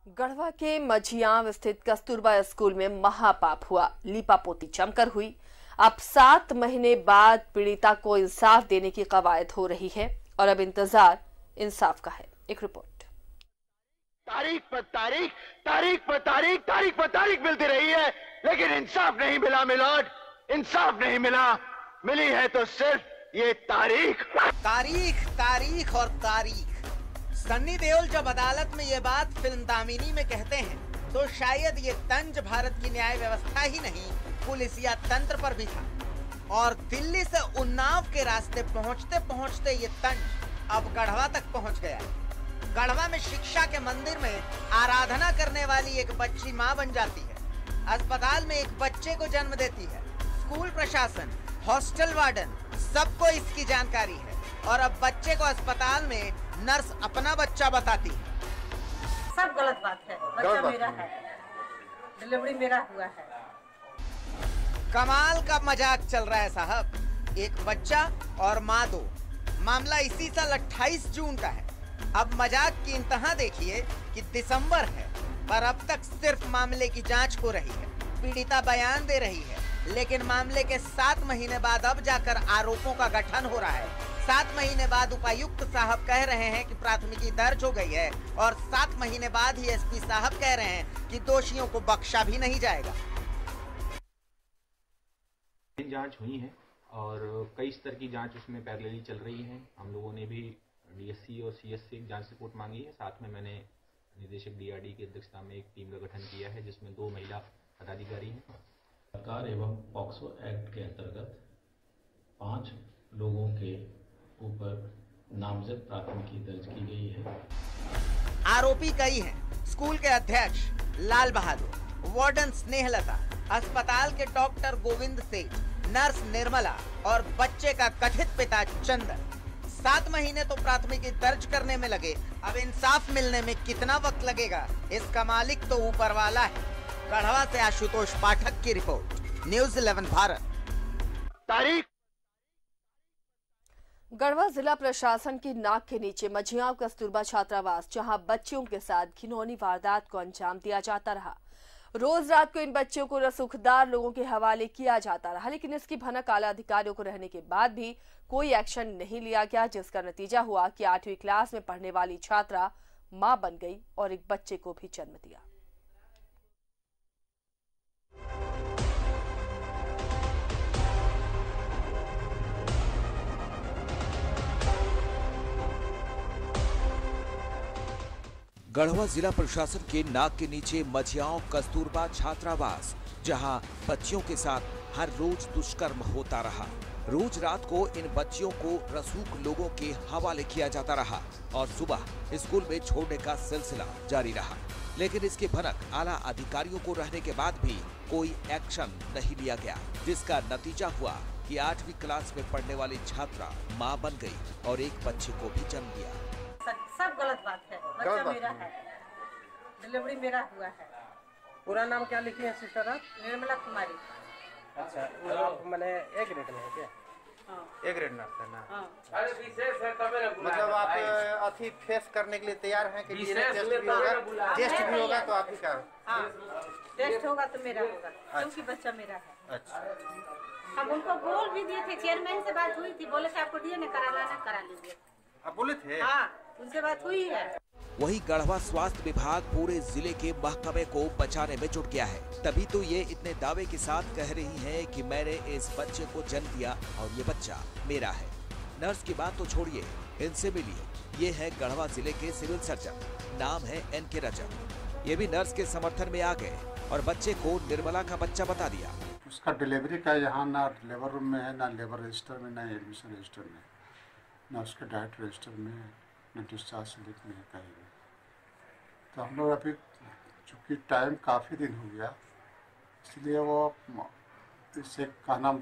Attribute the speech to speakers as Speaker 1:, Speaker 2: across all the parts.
Speaker 1: गढ़वा के मझियां स्थित कस्तूरबा स्कूल में महापाप हुआ। लीपापोती जमकर हुई। अब 7 महीने बाद पीड़िता को इंसाफ देने की कवायद हो रही है और अब इंतजार इंसाफ का है। एक रिपोर्ट।
Speaker 2: तारीख पर तारीख, तारीख पर तारीख, तारीख पर तारीख मिलती रही है, लेकिन इंसाफ नहीं मिला मिलोड, इंसाफ नहीं मिला। मिली है तो सिर्फ ये तारीख,
Speaker 3: तारीख, तारीख और तारीख। सन्नी देओल जब अदालत में ये बात फिल्म दामिनी में कहते हैं तो शायद ये तंज भारत की न्याय व्यवस्था ही नहीं, पुलिस या तंत्र पर भी था। और दिल्ली से उन्नाव के रास्ते पहुंचते पहुंचते ये तंज अब गढ़वा तक पहुंच गया। गढ़वा में शिक्षा के मंदिर में आराधना करने वाली एक बच्ची मां बन जाती है। अस्पताल में एक बच्चे को जन्म देती है। स्कूल प्रशासन, हॉस्टल वार्डन, सबको इसकी जानकारी है और अब बच्चे को अस्पताल में नर्स अपना बच्चा बताती है।
Speaker 4: सब गलत बात है। बच्चा मेरा है, डिलीवरी मेरा हुआ है।
Speaker 3: कमाल का मजाक चल रहा है साहब। एक बच्चा और माँ दो। मामला इसी साल 28 जून का है। अब मजाक की इंतहा देखिए कि दिसंबर है पर अब तक सिर्फ मामले की जांच हो रही है। पीड़िता बयान दे रही है, लेकिन मामले के 7 महीने बाद अब जाकर आरोपों का गठन हो रहा है। 7 महीने बाद उपायुक्त साहब कह रहे हैं कि प्राथमिकी दर्ज हो गई है और 7 महीने बाद ही एसपी साहब कह रहे हैं कि दोषियों को बख्शा भी नहीं जाएगा।
Speaker 5: जांच हुई है और कई स्तर की जांच उसमें पैरेलली चल रही है। हम लोगों ने भी डीएससी और सीएस से एक जांच रिपोर्ट मांगी है। साथ में मैंने निदेशक डीआरडी की अध्यक्षता में एक टीम का गठन किया है जिसमें 2 महिला पदाधिकारी हैं।
Speaker 6: सरकार एवं पॉक्सो एक्ट के अंतर्गत 5 लोगों के ऊपर नामजद प्राथमिकी दर्ज की गई है।
Speaker 3: आरोपी कई हैं। स्कूल के अध्यक्ष लाल बहादुर, वार्डन स्नेहलता, अस्पताल के डॉक्टर गोविंद सेठ, नर्स निर्मला और बच्चे का कथित पिता चंदन। 7 महीने तो प्राथमिकी दर्ज करने में लगे, अब इंसाफ मिलने में कितना वक्त लगेगा इसका मालिक तो ऊपर वाला है। गढ़वा से आशुतोष पाठक की रिपोर्ट, न्यूज़ 11 भारत।
Speaker 2: तारीख।
Speaker 1: गढ़वा जिला प्रशासन की नाक के नीचे मझियां कस्तूरबा छात्रावास, जहां बच्चियों के साथ घिनौनी वारदात को अंजाम दिया जाता रहा। रोज रात को इन बच्चों को रसूखदार लोगों के हवाले किया जाता रहा, लेकिन इसकी भनक आला अधिकारियों को रहने के बाद भी कोई एक्शन नहीं लिया गया, जिसका नतीजा हुआ कि 8वीं क्लास में पढ़ने वाली छात्रा मां बन गई और एक बच्चे को भी जन्म दिया।
Speaker 7: गढ़वा जिला प्रशासन के नाक के नीचे मझियां कस्तूरबा छात्रावास, जहां बच्चियों के साथ हर रोज दुष्कर्म होता रहा। रोज रात को इन बच्चियों को रसूख लोगों के हवाले किया जाता रहा और सुबह स्कूल में छोड़ने का सिलसिला जारी रहा, लेकिन इसकी भनक आला अधिकारियों को रहने के बाद भी कोई एक्शन नहीं लिया गया, जिसका नतीजा हुआ कि 8वीं क्लास में पढ़ने वाली छात्रा मां बन गई और एक बच्चे को भी जन्म दिया।
Speaker 4: सब गलत बात है। बच्चा मेरा है, डिलीवरी मेरा हुआ है।
Speaker 8: पूरा नाम क्या लिखी है सिस्टर आप?
Speaker 4: निर्मला कुमारी।
Speaker 8: अच्छा, मैंने ए ग्रेड में है क्या?
Speaker 4: हाँ।
Speaker 9: ए ग्रेड नर्स है ना?
Speaker 4: हाँ।
Speaker 9: मतलब आप अथी फेस करने के लिए तैयार हैं कि टेस्ट भी होगा? टेस्ट भी होगा तो आप ही का?
Speaker 4: हाँ, टेस्ट होगा तो मेरा होगा, क्योंकि बच्चा मेरा है।
Speaker 9: अच्छा।
Speaker 4: हम उनको बोल भी दिए थे, चेयरमैन से बात हुई थी, बोले थे आपको डीएनए कराना है, करा लीजिए।
Speaker 9: आप बोले थे?
Speaker 4: हाँ, उनसे बात हुई है।
Speaker 7: वहीं गढ़वा स्वास्थ्य विभाग पूरे जिले के महकमे को बचाने में जुट गया है, तभी तो ये इतने दावे के साथ कह रही हैं कि मैंने इस बच्चे को जन्म दिया और ये बच्चा मेरा है। नर्स की बात तो छोड़िए, इनसे मिलिए। ये है गढ़वा जिले के सिविल सर्जन, नाम है एनके रजक। ये भी नर्स के समर्थन में आ गए और बच्चे को निर्मला का बच्चा बता दिया।
Speaker 10: उसका डिलीवरी का यहाँ ना लेबर रूम में है, ना लेबर रजिस्टर में, ना एडमिशन रजिस्टर में, ना उसके डाइट रजिस्टर में, न डिस्चार्ज स्लिप में है कहीं भी। तो हम लोग अभी चूँकि टाइम काफ़ी दिन हो गया, इसलिए वो इससे कहना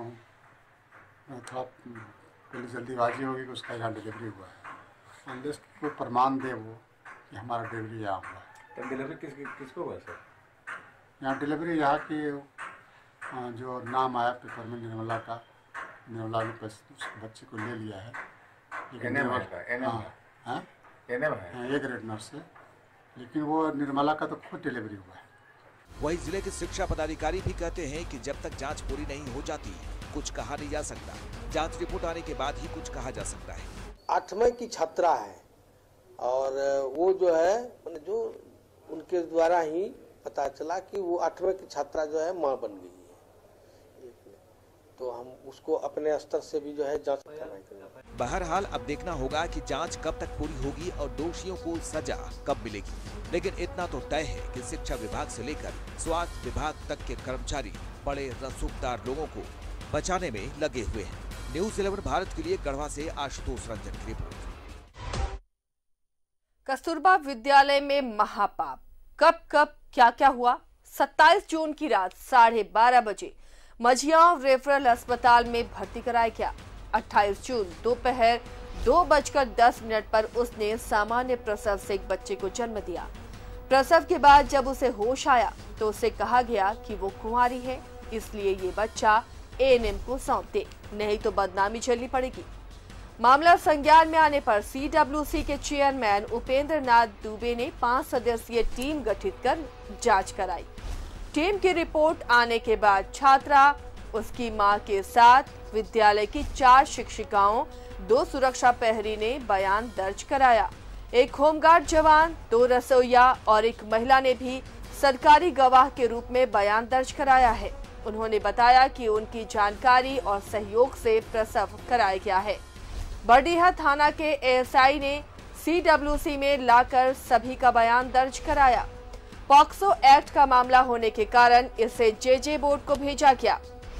Speaker 10: थोड़ा पहले जल्दीबाजी होगी कि उसका यहाँ डिलीवरी हुआ है। अनलेस कोई प्रमाण दे वो कि हमारा डिलीवरी यहाँ हुआ है।
Speaker 9: तो डिलीवरी किसको हुआ सर?
Speaker 10: यहाँ डिलीवरी यहाँ की जो नाम आया पेपर में निर्मला का, निर्मला ने उस बच्चे को ले लिया है।
Speaker 9: ए ग्रेड नर्स है।
Speaker 10: लेकिन वो निर्मला का तो खुद डिलीवरी हुआ है।
Speaker 7: वहीं जिले के शिक्षा पदाधिकारी भी कहते हैं कि जब तक जांच पूरी नहीं हो जाती कुछ कहा नहीं जा सकता। जांच रिपोर्ट आने के बाद ही कुछ कहा जा सकता है।
Speaker 11: 8वीं की छात्रा है और वो जो है जो उनके द्वारा ही पता चला कि वो 8वीं की छात्रा जो है मां बन गई है। तो हम उसको अपने स्तर से भी जो है जांच कराएंगे।
Speaker 7: बहरहाल अब देखना होगा कि जांच कब तक पूरी होगी और दोषियों को सजा कब मिलेगी। लेकिन इतना तो तय है कि शिक्षा विभाग से लेकर स्वास्थ्य विभाग तक के कर्मचारी बड़े रसूखदार लोगों को बचाने में लगे हुए हैं। न्यूज़ 11 भारत के लिए गढ़वा से आशुतोष रंजन की रिपोर्ट।
Speaker 1: कस्तूरबा विद्यालय में महापाप, कब क्या हुआ। 27 जून की रात 12:30 बजे मझियाव रेफरल अस्पताल में भर्ती कराया गया। 28 जून दोपहर 2:10 पर उसने सामान्य प्रसव से एक बच्चे को जन्म दिया। प्रसव के बाद जब उसे होश आया तो उसे कहा गया कि वो कुंवारी है, इसलिए ये बच्चा एएनएम को सौंप दे, नहीं तो बदनामी झेलनी पड़ेगी। मामला संज्ञान में आने पर सीडब्ल्यूसी के चेयरमैन उपेंद्र नाथ दुबे ने 5 सदस्यीय टीम गठित कर जांच कराई। टीम की रिपोर्ट आने के बाद छात्रा, उसकी मां के साथ विद्यालय की 4 शिक्षिकाओं, 2 सुरक्षा प्रहरी ने बयान दर्ज कराया। एक होमगार्ड जवान, 2 रसोइया और एक महिला ने भी सरकारी गवाह के रूप में बयान दर्ज कराया है। उन्होंने बताया कि उनकी जानकारी और सहयोग से प्रसव कराया गया है। बरडीहा थाना के एएसआई ने सीडब्ल्यूसी में लाकर सभी का बयान दर्ज कराया। पॉक्सो एक्ट का मामला होने के कारण इसे जेजे बोर्ड को भेजा गया।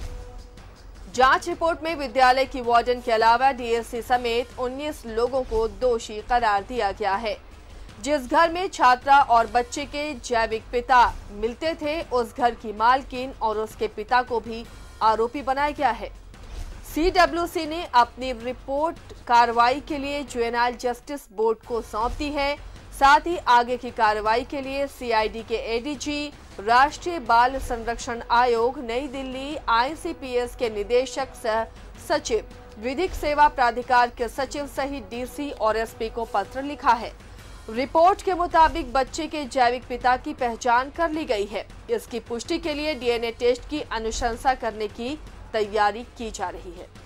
Speaker 1: जांच रिपोर्ट में विद्यालय की वार्डन के अलावा डीएससी समेत 19 लोगों को दोषी करार दिया गया है। जिस घर में छात्रा और बच्चे के जैविक पिता मिलते थे, उस घर की मालकिन और उसके पिता को भी आरोपी बनाया गया है। सीडब्ल्यूसी ने अपनी रिपोर्ट कार्रवाई के लिए जुवेनाइल जस्टिस बोर्ड को सौंप दी है। साथ ही आगे की कार्रवाई के लिए सीआईडी के एडीजी, राष्ट्रीय बाल संरक्षण आयोग, नई दिल्ली, आईसीपीएस के निदेशक सह सचिव, विधिक सेवा प्राधिकार के सचिव सहित डीसी और एसपी को पत्र लिखा है। रिपोर्ट के मुताबिक बच्चे के जैविक पिता की पहचान कर ली गई है। इसकी पुष्टि के लिए डीएनए टेस्ट की अनुशंसा करने की तैयारी की जा रही है।